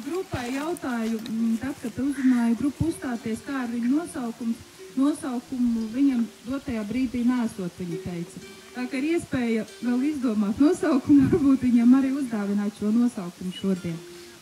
grupai jautāju, tad, kad uzrunāju grupu uzstāties, kā ar viņu nosaukumu viņam dotajā brīdī nesot, viņa teica. Tā kā ir iespēja vēl izdomāt nosaukumu, varbūt viņam arī uzdāvināt šo nosaukumu šodien.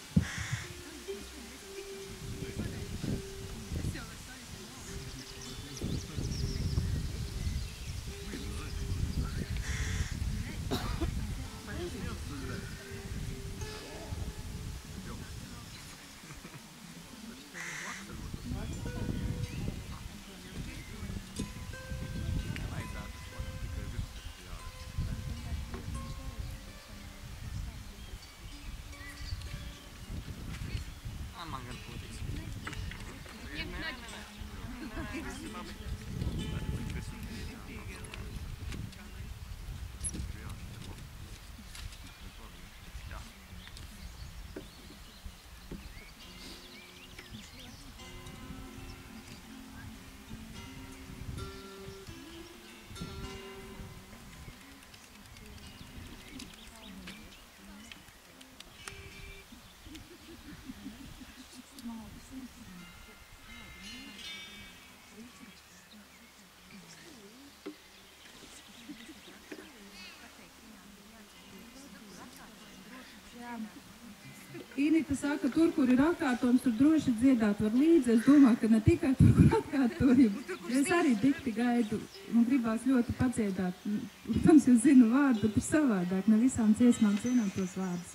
Inita saka, tur, kur ir atkārtojums, tur droši dziedāt var līdzi. Es domāju, ka ne tikai tur, kur atkārtojumi. Es arī dikti gaidu un gribās ļoti padziedāt. Protams, es zinu vārdu, bet ir savādāk. Ne visām dziesmām zinām tos vārdus.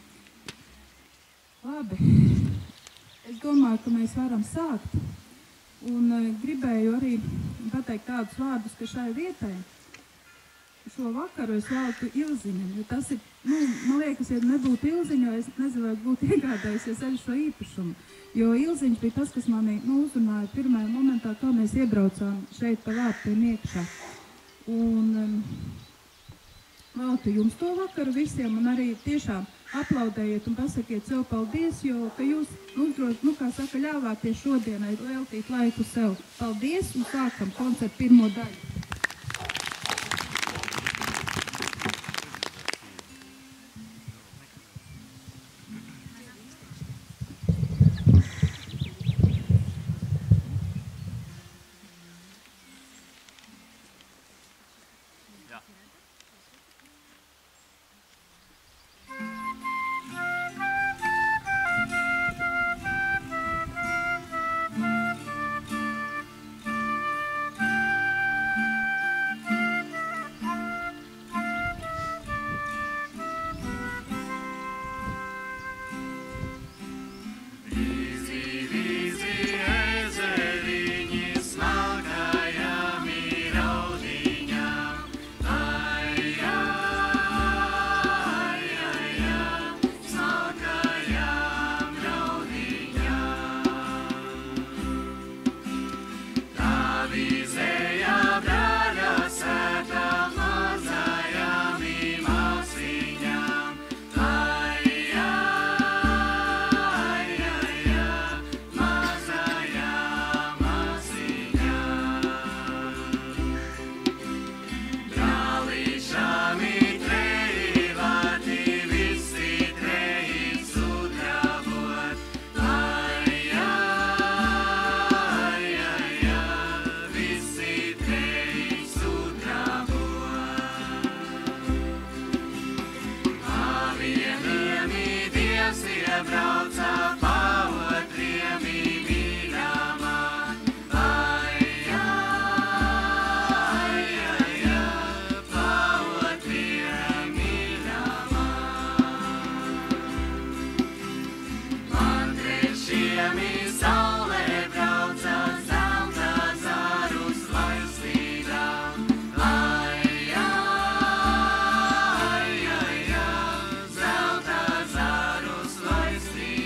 Labi. Es domāju, ka mēs varam sākt. Un gribēju arī pateikt tādus vārdus, ka šai vietai šo vakaru es veltu Ilziņam, jo tas ir, man liekas, ja nebūtu Ilziņa, es nezinu, vai būtu iegādājusies arī šo īpašumu, jo Ilziņš bija tas, kas mani uzrunāja pirmajā momentā, kā mēs iebraucām šeit pa vārtiem iekšā. Un veltu jums to vakaru visiem un arī tiešām aplaudējiet un pasakiet sev paldies, jo, ka jūs kā saka, ļāvāties šodienai veltīt laiku sev. Paldies un sākam koncertu pirmo daļu. Sleep.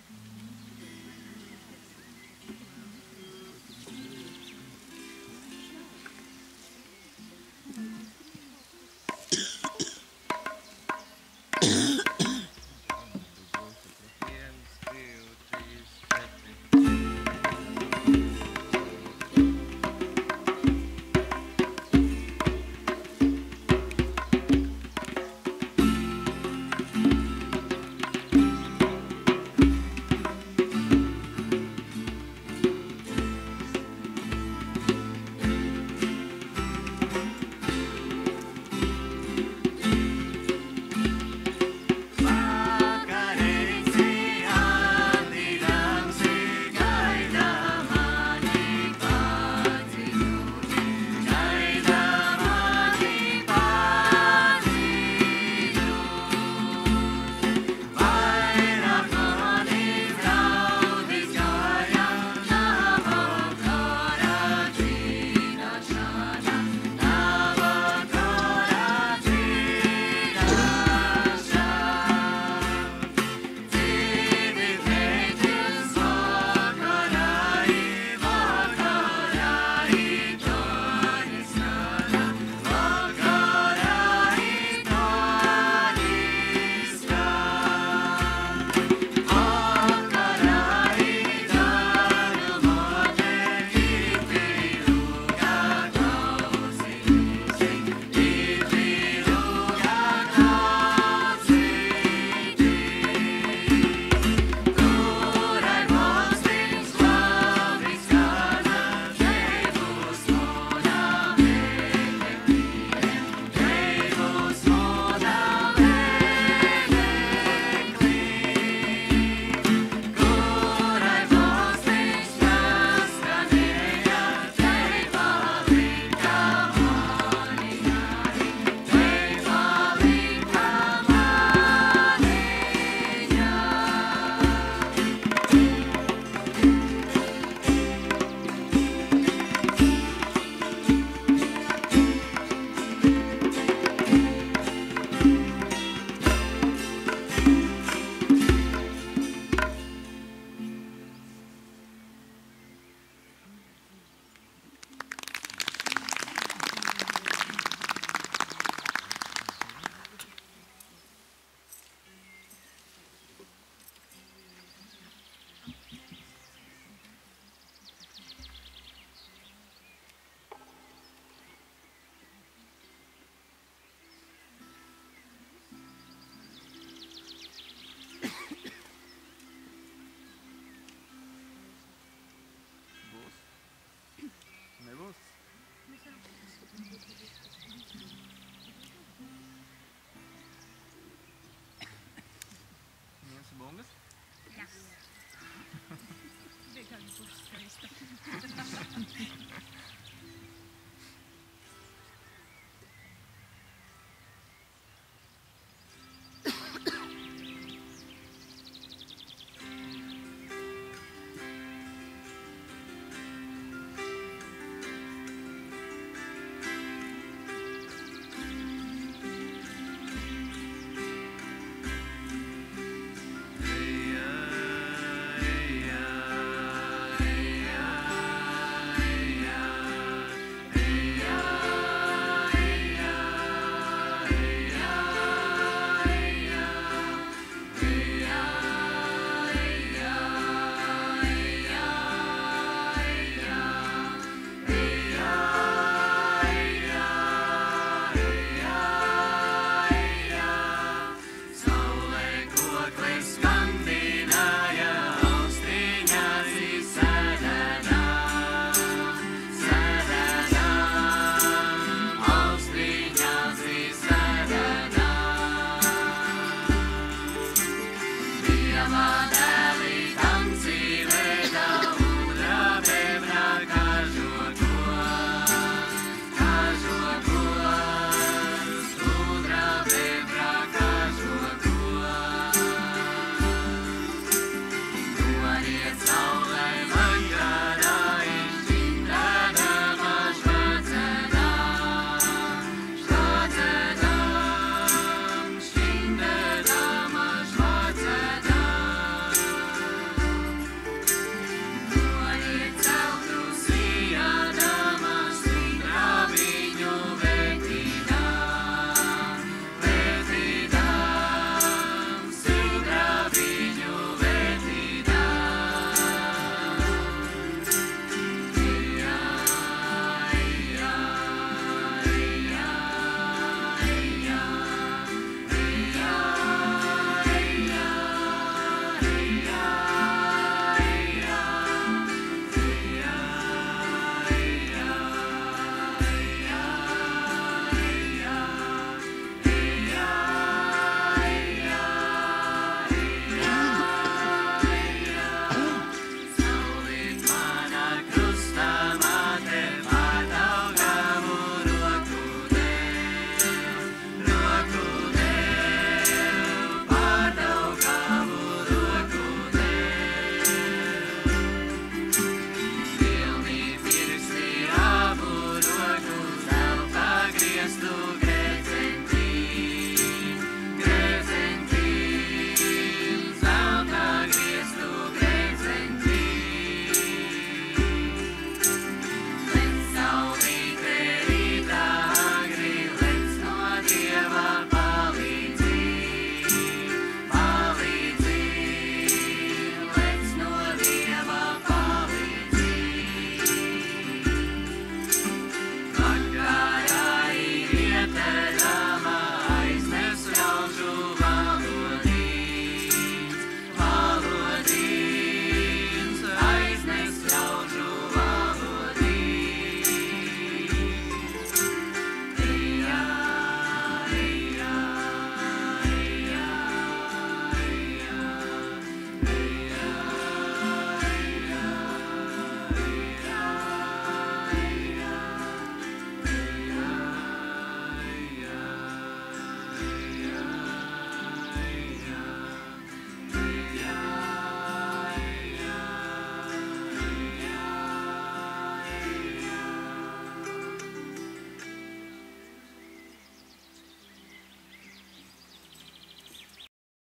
bungas? Jā. Bija kāds būs skaista.